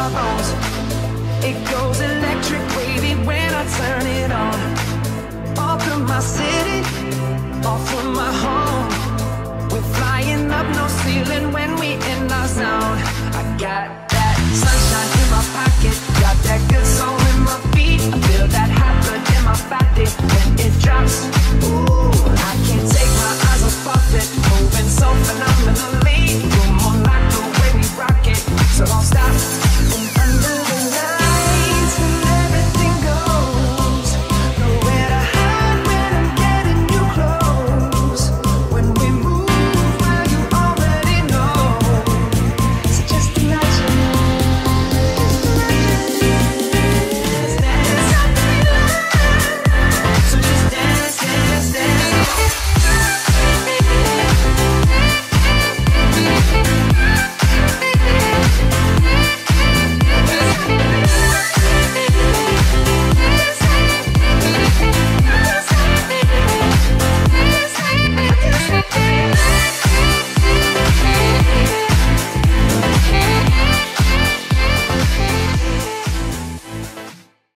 my bones. It goes electric wavy when I turn it on. Off from my city, off from my home. We're flying up, no ceiling when we in our zone. I got that sunshine in my pocket, got that good soul